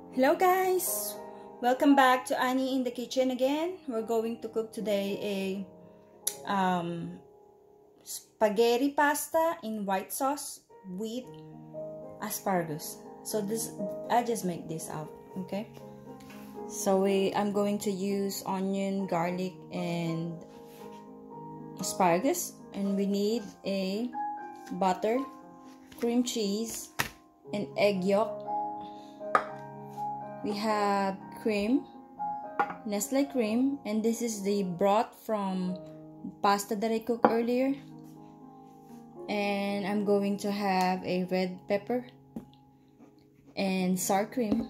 Hello guys! Welcome back to Annie in the kitchen again. We're going to cook today a spaghetti pasta in white sauce with asparagus. So I just make this out, okay? So I'm going to use onion, garlic, and asparagus, and we need a butter, cream cheese, and egg yolk. We have cream, Nestle cream, and this is the broth from pasta that I cooked earlier. And I'm going to have a red pepper and sour cream,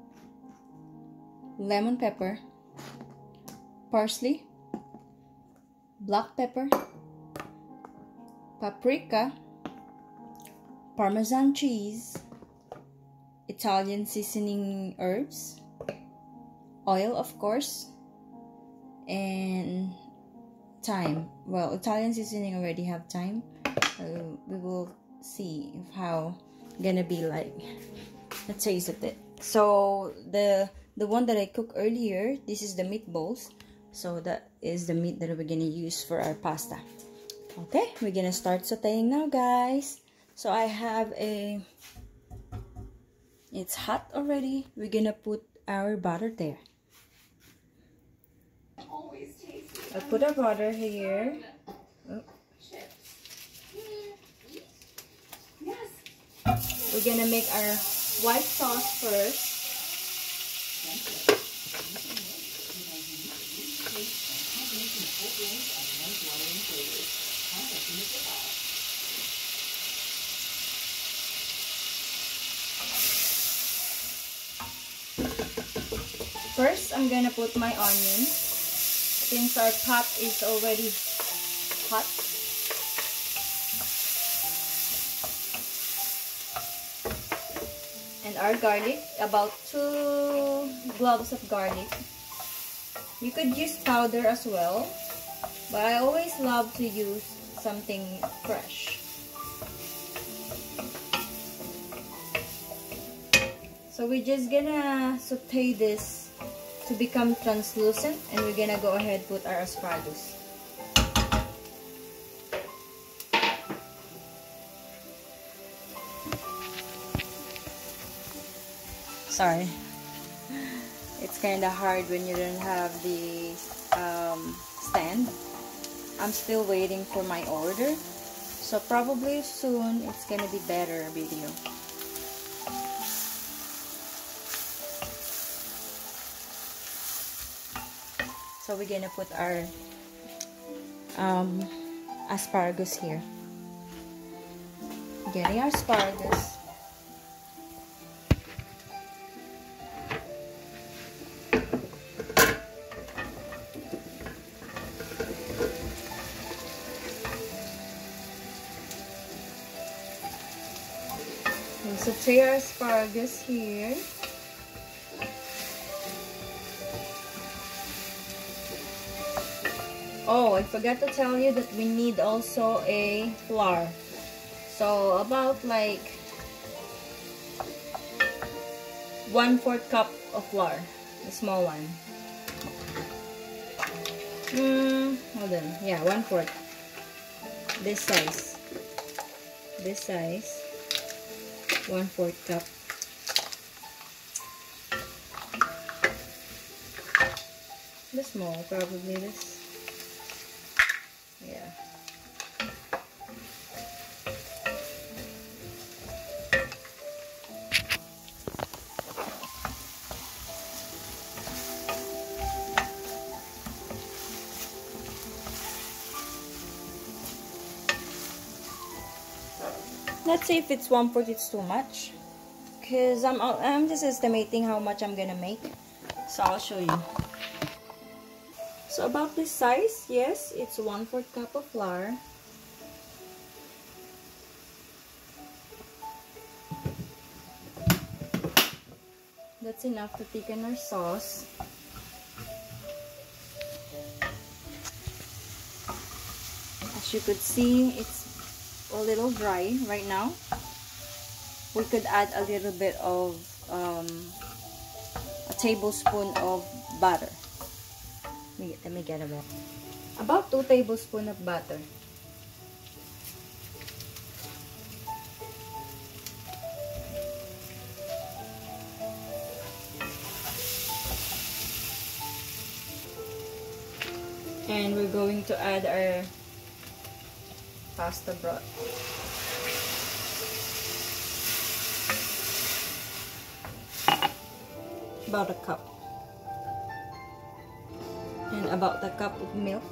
lemon pepper, parsley, black pepper, paprika, Parmesan cheese, Italian seasoning herbs, oil of course, and thyme. Well, Italian seasoning already have thyme. We will see how gonna be like the taste of it. So the one that I cooked earlier, this is the meatballs. So that is the meat that we're gonna use for our pasta. Okay, we're gonna start sauteing now, guys. So I have it's hot already. We're gonna put our butter there. I put our butter here. Oh. We're gonna make our white sauce first. First, I'm gonna put my onions since our pot is already hot. And our garlic, about 2 cloves of garlic. You could use powder as well, but I always love to use something fresh. So we're just gonna saute this to become translucent, and we're gonna go ahead put our asparagus. Sorry, it's kind of hard when you don't have the stand. I'm still waiting for my order, so probably soon it's gonna be better video. So we're gonna put our asparagus here. Getting our asparagus. And saute our asparagus here. Oh, I forgot to tell you that we need also a flour. So about like 1/4 cup of flour, the small one. Hold on. Yeah, 1/4. This size. This size. 1/4 cup. The small, probably this. Yeah. Let's see if it's 1/4. It's too much, because I'm just estimating how much I'm gonna make. So I'll show you. So about this size, yes, it's 1/4 cup of flour. That's enough to thicken our sauce. As you could see, it's a little dry right now. We could add a little bit of tablespoon of butter. Let me get about 2 tablespoons of butter. And we're going to add our pasta broth. About a cup. And about a cup of milk.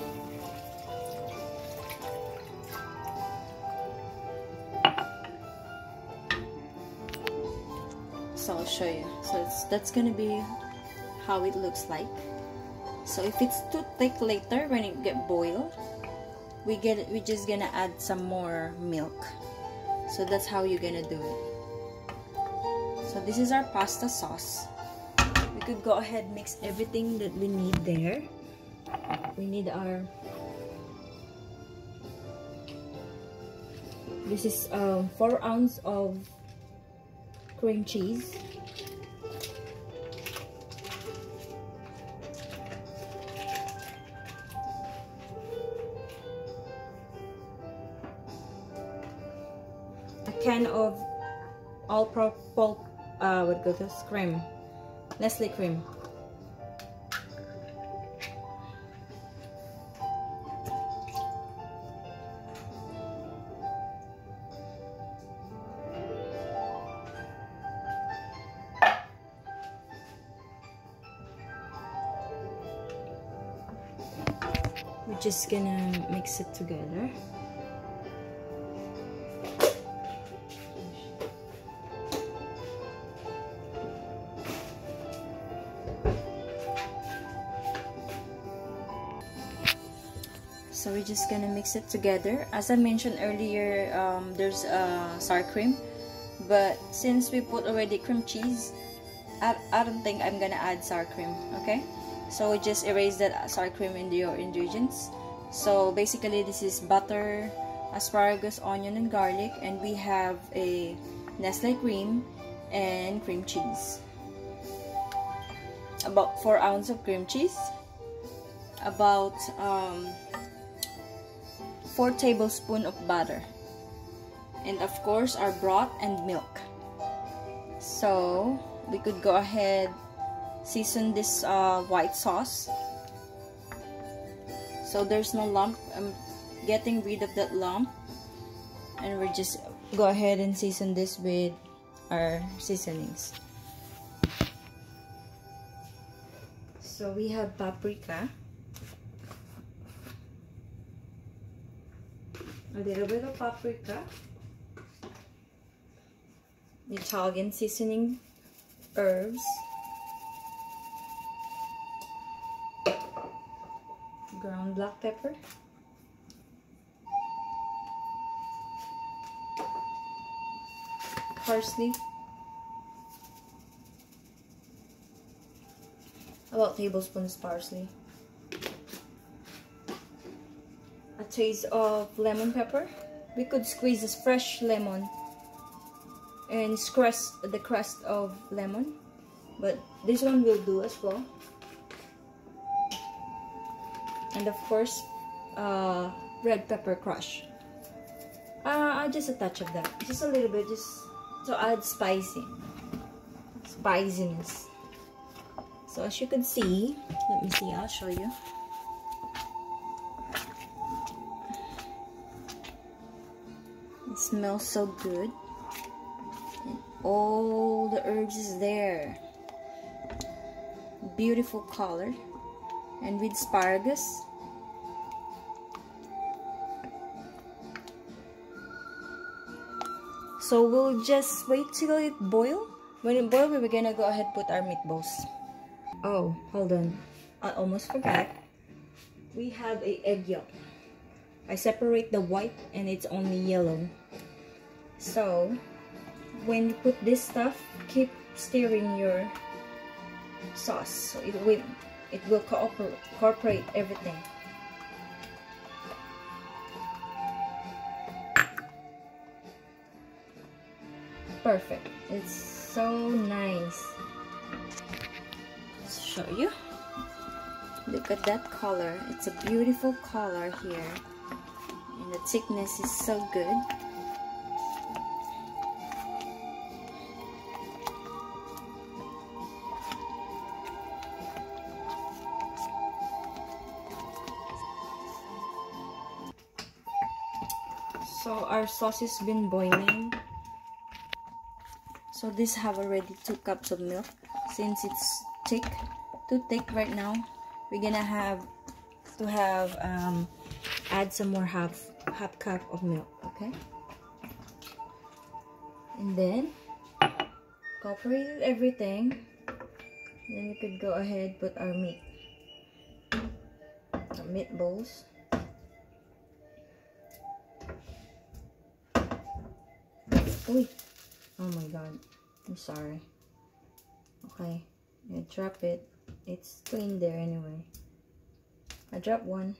So I'll show you. So that's gonna be how it looks like. So if it's too thick later when it get boiled, we're just gonna add some more milk. So that's how you're gonna do it. So this is our pasta sauce. We could go ahead mix everything that we need there. We need our, this is 4 ounces of cream cheese. A can of all-purpose cream, Nestle cream. We're just gonna mix it together. So we're just gonna mix it together. As I mentioned earlier, there's sour cream, but since we put already cream cheese, I don't think I'm gonna add sour cream. Okay, so we just erase that sour cream in your ingredients. So basically this is butter, asparagus, onion and garlic, and we have a Nestle cream and cream cheese. About 4 ounces of cream cheese, about 4 tablespoons of butter, and of course our broth and milk. So we could go ahead season this white sauce so there's no lump. I'm getting rid of that lump, and we're just go ahead and season this with our seasonings. So we have paprika, a little bit of paprika, Italian seasoning herbs, ground black pepper, parsley, about tablespoons parsley, a taste of lemon pepper. We could squeeze this fresh lemon and squeeze the crust of lemon, but this one will do as well. And of course red pepper crush. Just a touch of that, just a little bit, just to add spiciness. So as you can see, let me see, I'll show you. It smells so good, and all the herbs is there. Beautiful color, and with asparagus. So we'll just wait till it boils. When it boils, we're gonna go ahead and put our meatballs. Oh, hold on, I almost forgot. We have an egg yolk. I separate the white and it's only yellow. So when you put this stuff, keep stirring your sauce so it will incorporate everything. Perfect. It's so nice. show you. Look at that color. It's a beautiful color here. And the thickness is so good. So our sauce has been boiling. So this have already 2 cups of milk. Since it's too thick right now, we're gonna have to add some more half cup of milk, okay? And then incorporate everything. Then we could go ahead put our meatballs. Uy. Oh my god, I'm sorry. Okay, I drop it. It's clean there anyway. I dropped one.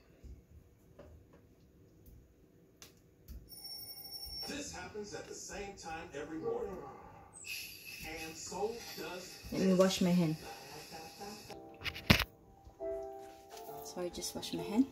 This happens at the same time every morning. And so does. Let me wash my hand. So I just washed my hand.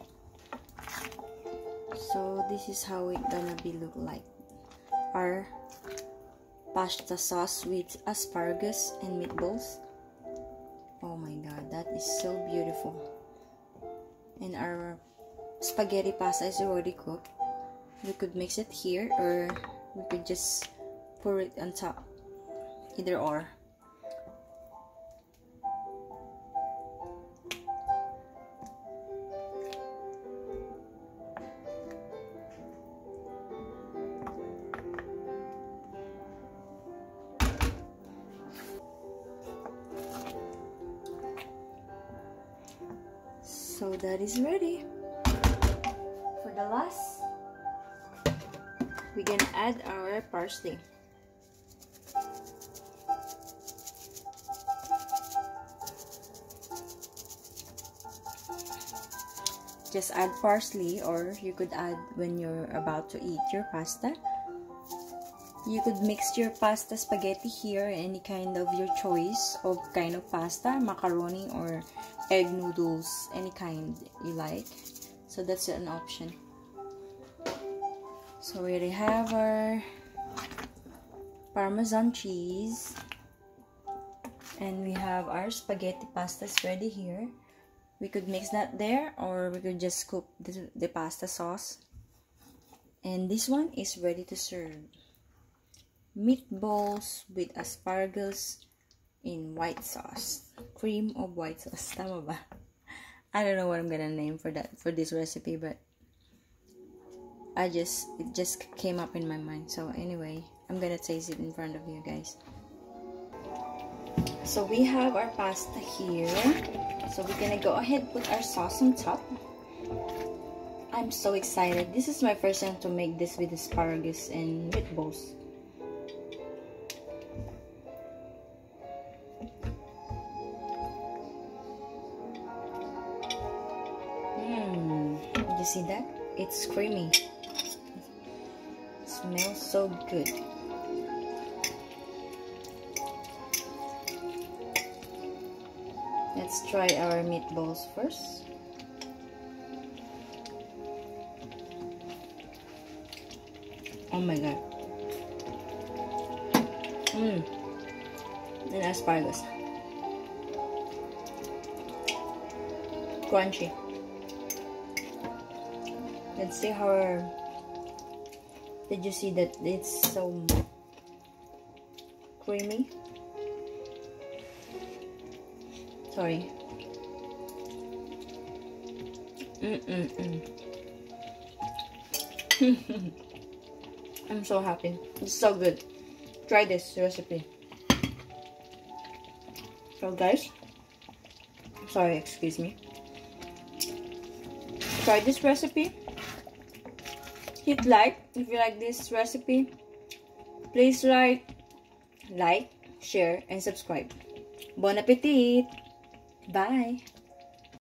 So this is how it gonna be look like. Our pasta sauce with asparagus and meatballs. Oh my god, that is so beautiful. And our spaghetti pasta is already cooked. We could mix it here, or we could just pour it on top. Either or. So that is ready. For the last, we're gonna add our parsley. Just add parsley, or you could add when you're about to eat your pasta. You could mix your pasta spaghetti here, any kind of your choice of kind of pasta, macaroni or egg noodles, any kind you like. So that's an option. So we already have our Parmesan cheese, and we have our spaghetti pastas ready here. We could mix that there, or we could just cook the pasta sauce. And this one is ready to serve. Meatballs with asparagus in white sauce. Cream of white sauce. Tama ba? I don't know what I'm gonna name for this recipe, but it just came up in my mind. So anyway, I'm gonna taste it in front of you guys. So we have our pasta here. So we're gonna go ahead and put our sauce on top. I'm so excited. This is my first time to make this with asparagus and meatballs. Did you see that? It's creamy. It smells so good. Let's try our meatballs first. Oh my god. And asparagus. Crunchy. Let's see how. Did you see that it's so creamy? Sorry. I'm so happy. It's so good. Try this recipe. So guys, sorry, excuse me. Try this recipe. Hit like if you like this recipe. Please like, share, and subscribe. Bon appetit! Bye!